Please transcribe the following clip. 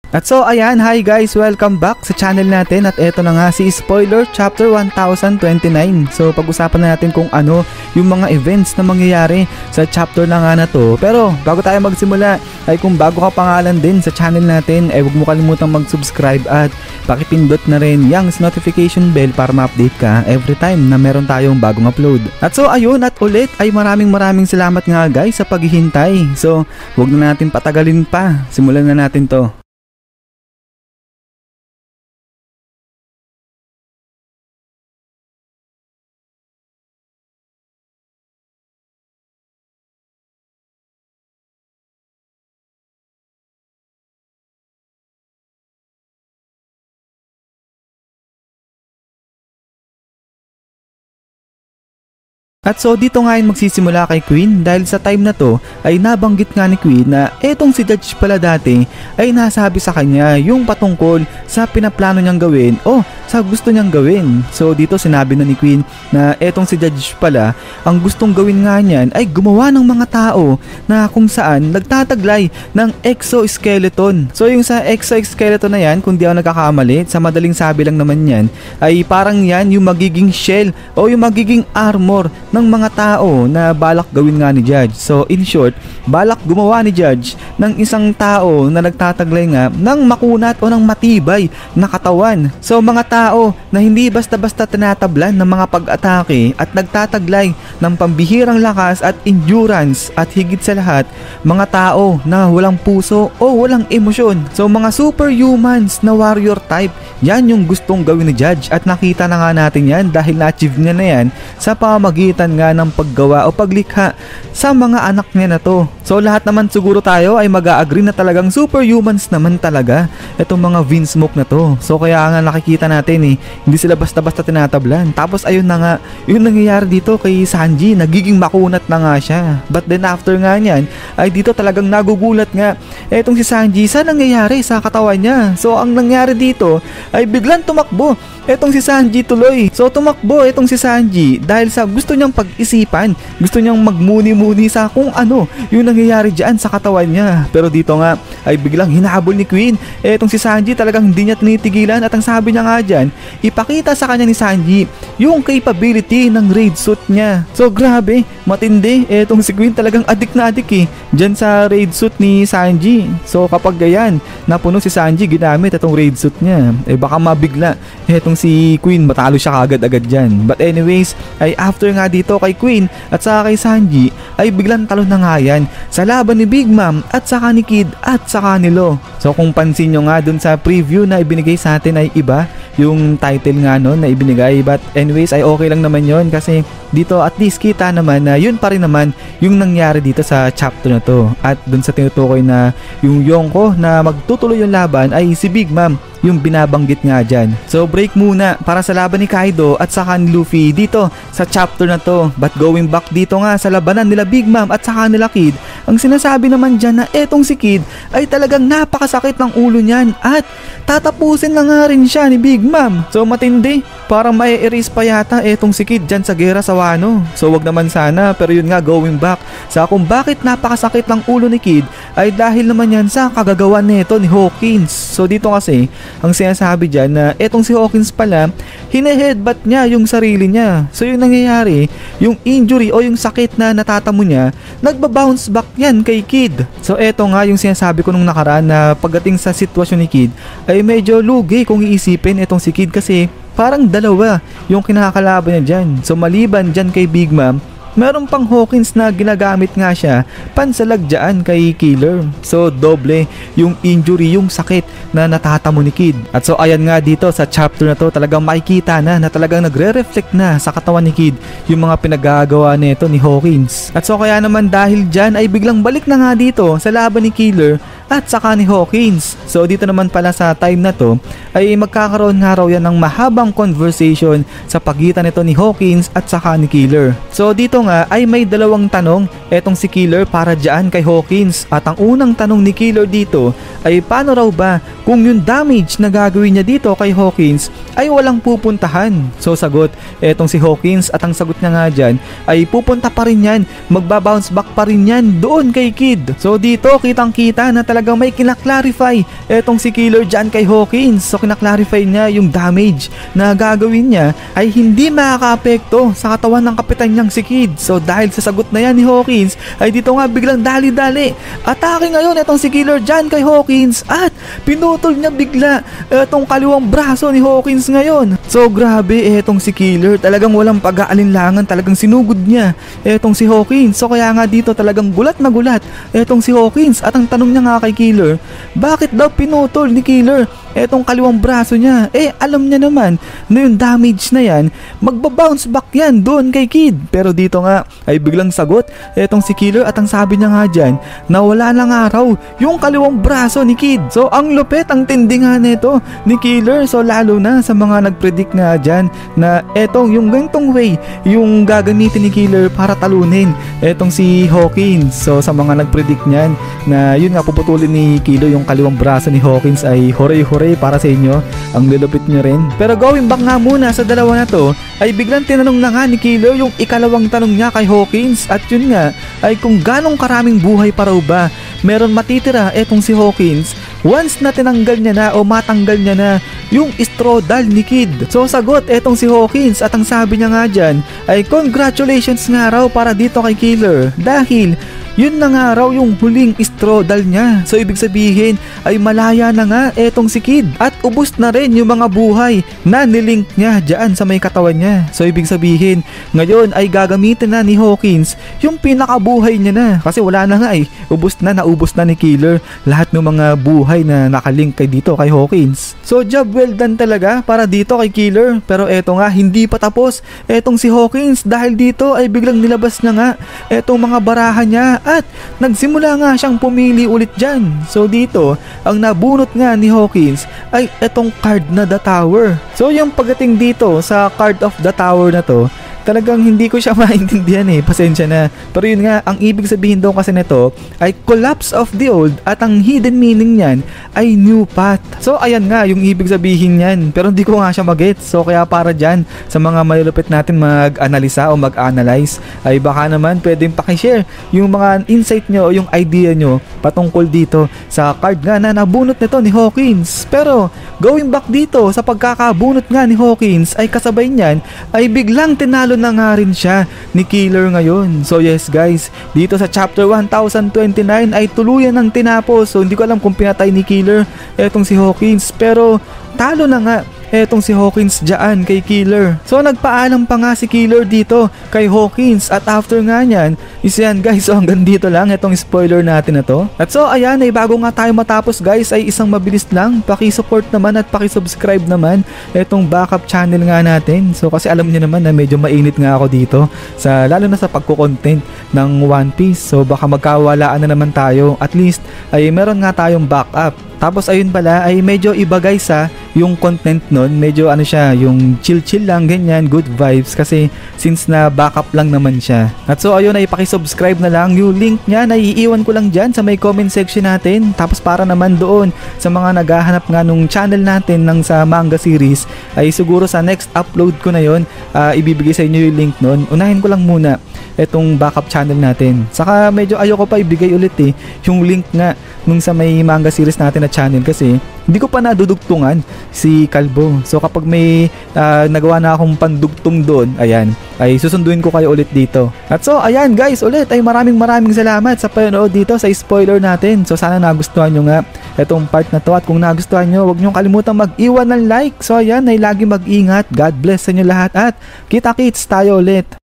At so ayan, hi guys, welcome back sa channel natin at eto na nga si Spoiler Chapter 1029. So pag-usapan na natin kung ano yung mga events na mangyayari sa chapter na nga na to. Pero bago tayo magsimula ay kung bago ka pangalan din sa channel natin ay huwag mo kalimutang mag-subscribe at pakipindot na rin yung notification bell para ma-update ka every time na meron tayong bagong upload. At so ayun, at ulit ay maraming salamat nga guys sa paghihintay. So huwag na natin patagalin pa, simulan na natin to. At so dito nga yung magsisimula kay Queen dahil sa time na to ay nabanggit nga ni Queen na etong si Judge pala dati ay nasabi sa kanya yung patungkol sa pinaplano niyang gawin o sa gusto niyang gawin. So dito sinabi na ni Queen na etong si Judge pala ang gustong gawin nga niyan ay gumawa ng mga tao na kung saan nagtataglay ng exoskeleton. So yung sa exoskeleton na yan, kung di ako nagkakamali, sa madaling sabi lang naman yan, ay parang yan yung magiging shell o yung magiging armor ng mga tao na balak gawin nga ni Judge. So in short, balak gumawa ni Judge ng isang tao na nagtataglay nga ng makunat o ng matibay na katawan. So mga tao na hindi basta-basta tinatablan ng mga pag-atake at nagtataglay ng pambihirang lakas at endurance at higit sa lahat, mga tao na walang puso o walang emosyon. So mga superhumans na warrior type, yan yung gustong gawin ni Judge at nakita na nga natin yan dahil na-achieve niya na yan sa pamamagitan nga ng paggawa o paglikha sa mga anak niya na to. So lahat naman siguro tayo ay mag-a-agree na talagang superhumans naman talaga itong mga Vinsmoke na to. So kaya nga nakikita natin hindi sila basta-basta tinatablan. Tapos ayun na nga, yung nangyayari dito kay Sanji, nagiging makunat na nga siya. But then after nga niyan, ay dito talagang nagugulat nga etong si Sanji sa nangyayari sa katawan niya. So ang nangyari dito ay biglang tumakbo etong si Sanji tuloy. So tumakbo etong si Sanji dahil sa gusto niyang pag-isipan, gusto niyang magmuni-muni sa kung ano yung nangyayari dyan sa katawan niya. Pero dito nga ay biglang hinahabol ni Queen etong si Sanji, talagang hindi niya tinitigilan at ang sabi niya nga dyan, ipakita sa kanya ni Sanji yung capability ng raid suit niya. So grabe, matindi etong si Queen, talagang adik na adik dyan sa raid suit ni Sanji. So kapag ganyan, napuno si Sanji ginamit itong raid suit niya, baka mabigla etong si Queen, matalo siya kagad-agad dyan. But anyways, ay after nga dito kay Queen at saka kay Sanji, ay biglang talo na nga yan sa laban ni Big Mom at saka ni Kid at saka ni Lo. So kung pansin nyo nga dun sa preview na ibinigay sa atin ay iba yung title nga nun na ibinigay. But anyways, ay okay lang naman yon kasi dito at least kita naman na yun pa rin naman yung nangyari dito sa chapter na to. At dun sa tinutukoy na yung Yonko na magtutuloy yung laban ay si Big Mom yung binabanggit nga dyan. So break muna para sa laban ni Kaido at saka ni Luffy dito sa chapter na to. But going back dito nga sa labanan nila Big Mom at saka nila Kid, ang sinasabi naman dyan na etong si Kid ay talagang napakasakit ng ulo niyan at tatapusin na nga rin siya ni Big Mom. So matindi, parang may erase pa yata etong si Kid dyan sa gera sa Wano. So wag naman sana, pero yun nga, going back sa kung bakit napakasakit ng ulo ni Kid ay dahil naman yan sa kagagawan nito ni Hawkins. So dito kasi ang sinasabi dyan na etong si Hawkins pala, hine-headbutt niya yung sarili niya. So yung nangyayari, yung injury o yung sakit na natatamo niya, nagba-bounce back yan kay Kid. So eto nga yung sinasabi ko nung nakaraan na pagdating sa sitwasyon ni Kid ay medyo lugi kung iisipin etong si Kid kasi parang dalawa yung kinakalaban niya dyan. So maliban dyan kay Big Mom, meron pang Hawkins na ginagamit nga siya pansalag dyan kay Killer. So doble yung injury, yung sakit na natatamo ni Kid. At so ayan nga dito sa chapter na to, talagang makikita na talagang nagre-reflect na sa katawan ni Kid yung mga pinagagawa nito ni Hawkins. At so kaya naman dahil dyan ay biglang balik na nga dito sa laban ni Killer at saka ni Hawkins. So dito naman pala sa time na to ay magkakaroon nga raw yan ng mahabang conversation sa pagitan nito ni Hawkins at saka ni Killer. So dito nga ay may dalawang tanong etong si Killer para dyan kay Hawkins. At ang unang tanong ni Killer dito ay paano raw ba kung yung damage na gagawin niya dito kay Hawkins ay walang pupuntahan. So sagot etong si Hawkins at ang sagot niya nga dyan ay pupunta pa rin yan, magbabounce back pa rin yan doon kay Kid. So dito kitang kita na talagang may kinaklarify etong si Killer dyan kay Hawkins. So kinaklarify niya yung damage na gagawin niya ay hindi makaka-apekto sa katawan ng kapitan niyang si Kid. So dahil sa sagot na yan ni Hawkins ay dito nga biglang dali-dali atake ngayon etong si Killer dyan kay Hawkins at pinutol niya bigla etong kaliwang braso ni Hawkins ngayon. So grabe etong si Killer, talagang walang pag-aalinlangan, talagang sinugod niya etong si Hawkins. So kaya nga dito talagang gulat na gulat etong si Hawkins at ang tanong niya nga kay Killer, bakit daw pinutol ni Killer etong kaliwang braso niya? Alam niya naman na yung damage na yan magbabounce back yan doon kay Kid. Pero dito nga ay biglang sagot etong si Killer at ang sabi niya nga dyan na wala na nga raw yung kaliwang braso ni Kid. So ang lupit, ang tindi nga nito ni Killer. So lalo na sa mga nagpredict nga dyan na etong yung gantong way yung gagamitin ni Killer para talunin etong si Hawkins. So sa mga nagpredict niyan na yun nga puputulin ni Killer yung kaliwang braso ni Hawkins ay hooray para sa inyo, ang lulupit nyo rin. Pero going back nga muna sa dalawa na to ay biglang tinanong na nga ni Killer yung ikalawang tanong niya kay Hawkins at yun nga ay kung ganong karaming buhay pa raw ba meron matitira etong si Hawkins once na tinanggal niya na o matanggal niya na yung strodal ni Kid. So sagot etong si Hawkins at ang sabi niya nga dyan ay congratulations nga raw para dito kay Killer dahil yun na nga raw yung huling strodal niya. So ibig sabihin ay malaya na nga etong si Kid at ubos na rin yung mga buhay na nilink niya dyan sa may katawan niya. So ibig sabihin ngayon ay gagamitin na ni Hawkins yung pinakabuhay niya na kasi wala na nga ubos na, naubos na ni Killer lahat ng mga buhay na nakalink kay dito kay Hawkins. So job well done talaga para dito kay Killer. Pero eto nga hindi pa tapos etong si Hawkins dahil dito ay biglang nilabas niya nga etong mga barahan niya at nagsimula nga siyang pumili ulit dyan. So dito, ang nabunot nga ni Hawkins ay etong card na The Tower. So yung pagdating dito sa card of The Tower na to, talagang hindi ko siya maintindihan pasensya na. Pero yun nga, ang ibig sabihin daw kasi nito ay collapse of the old at ang hidden meaning niyan ay new path. So ayan nga yung ibig sabihin niyan, pero hindi ko nga siya mag-gets. So kaya para dyan sa mga malulupit natin mag-analisa o mag-analyze ay baka naman pwedeng pakishare yung mga insight nyo o yung idea nyo patungkol dito sa card nga na nabunot nito ni Hawkins. Pero going back dito sa pagkakabunot nga ni Hawkins ay kasabay niyan ay biglang tinalo na nga rin siya ni Killer ngayon. So yes guys, dito sa chapter 1029 ay tuluyan ng tinapos. So hindi ko alam kung pinatay ni Killer etong si Hawkins, pero talo na nga etong si Hawkins dyan kay Killer. So nagpaalam pa nga si Killer dito kay Hawkins at after nga nyan is yan guys. So hanggang dito lang itong spoiler natin na to. At so ayan ay bago nga tayo matapos guys ay isang mabilis lang, paki-support naman at paki-subscribe naman itong backup channel nga natin. So kasi alam niyo naman na medyo mainit nga ako dito sa lalo na sa pagko-content ng One Piece. So baka magkawalaan na naman tayo, at least ay meron nga tayong backup. Tapos ayun pala ay medyo iba guys yung content nun, medyo ano siya, yung chill lang ganyan, good vibes kasi since na backup lang naman siya. At so ayun ay paki-subscribe na lang, yung link niya na iiwan ko lang dyan sa may comment section natin. Tapos para naman doon sa mga naghahanap nga nung channel natin ng sa manga series ay siguro sa next upload ko na yon ibibigay sa inyo yung link nun. Unahin ko lang muna etong backup channel natin. Saka medyo ayoko pa ibigay ulit yung link nga nung sa may manga series natin na channel kasi hindi ko pa nadudugtungan si Kalbo. So kapag may nagawa na akong pandugtong doon, ayan, ay susunduin ko kayo ulit dito. At so ayan guys, ulit ay maraming salamat sa panonood dito sa spoiler natin. So sana nagustuhan nyo nga itong part na to, at kung nagustuhan nyo, huwag nyo kalimutan mag-iwan ng like. So ayan, ay lagi mag-ingat. God bless sa inyo lahat at kita-kits tayo ulit.